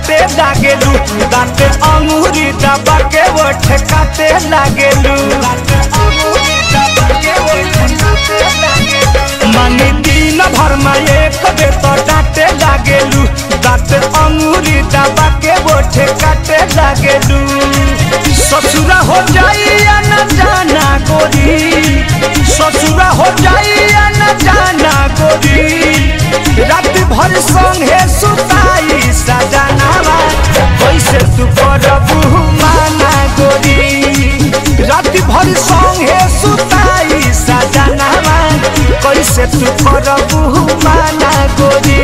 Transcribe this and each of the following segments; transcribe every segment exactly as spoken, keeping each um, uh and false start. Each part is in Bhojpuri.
काटे लागेलू, दांत अंगूरी दबा के ओठ काटे लागेलू। मानी दिन भर में एक बेर तो डांटे लागेलू, दांत अंगूरी दबा के ओठ काटे लागेलू। ससुरा हो जाइया न जाना गोरी, ससुरा हो जाइया न जाना गोरी, रात भर संगे सुताई सजनावा कैसे तू करबू माना गोरी, रात भर संगे सुताई सजनावा कैसे तू करबू माना गोरी।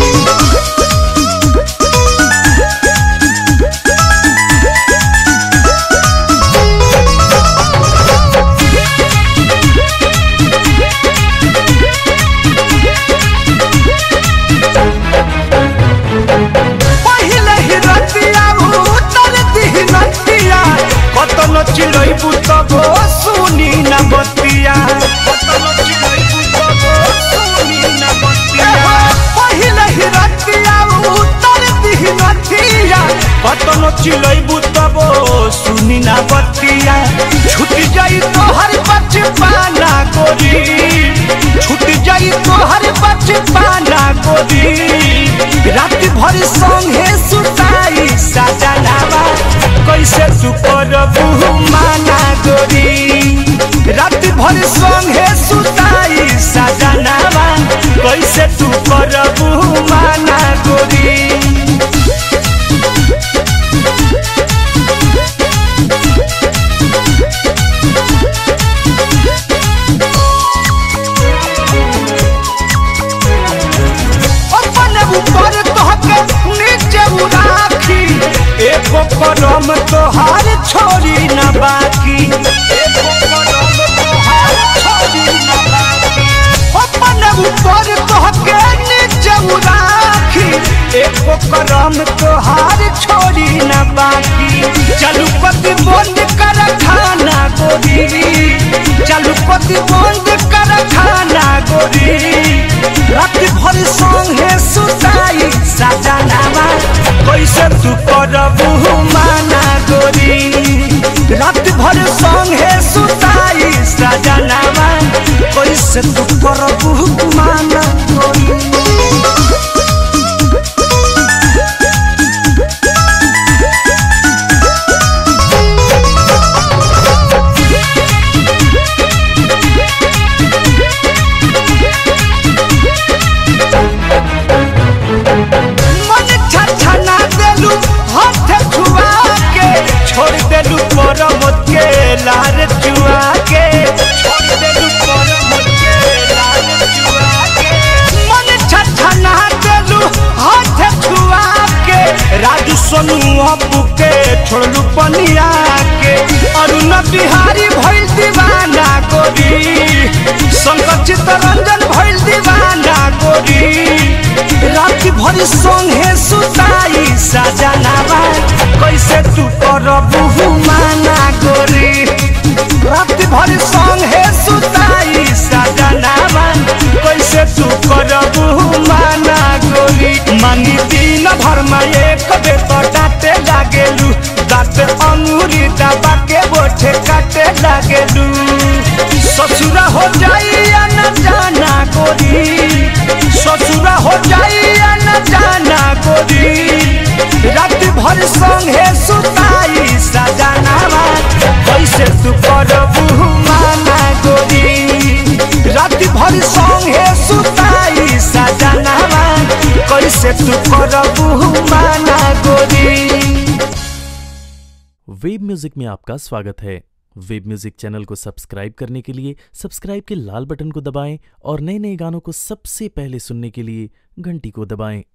चिड़ैबू तब सुनी न बतिया, पहिले ही रतिया उतर दी नथिया, कतनो चिड़ैबू तब सुनी न बतिया। छूट जाई तोहर बचपना गोरी, छूट जाई तोहर बचपना गोरी, रात भर संगे सुताई सजनावा कैसे तू करबू माना गोरी, रात भर संगे सुताई सजनावा कैसे तू करबू माना गोरी। एको करम तोहार छोड़ी न बाकी, एको करम तोहार छोड़ी न बाकी, अपन ऊपर तोहके नीचे राखी, एको करम तोहार छोड़ी न बाकी। चलू पति बंद कर खाना गोरी, चलू पति बंद कर खाना गोरी, रात भर संगे सुताई सजनावा कैसे तू करबू माना गोरी, रात भर संगे सुताई सजनावा कैसे तू करबू माना गोरी। लार चुआ के छोड़ देलू परम के लार चुआ के, मन छछना देलू हाथ छुआ के, राजू सोनू अपू के छोड़लू पनिया के, अरुण बिहारी भइल दीवाना गोरी, शंकर चित्तरंजन भइल दीवाना गोरी, रात भर संगे सुताई सजनावा कैसे तू करबू माना गोरी, रात भर संगे सुताई सजनावा कैसे तू करबू माना गोरी। मांगी दिन भर में एक बेर तो डांटे लागेलू, दांत अंगूरी दबा के ओठ काटे लागेलू। ससुरा हो जाइया न जाना गोरी, ससुरा हो जाइया न जाना गोरी, रात भर संगे सुताई सजनावा कैसे तू करबू माना गोरी, रात भर संगे सुताई सजनावा कैसे तू करबू माना गोरी। वेब म्यूजिक में आपका स्वागत है। वेब म्यूजिक चैनल को सब्सक्राइब करने के लिए सब्सक्राइब के लाल बटन को दबाएं और नए नए गानों को सबसे पहले सुनने के लिए घंटी को दबाएं।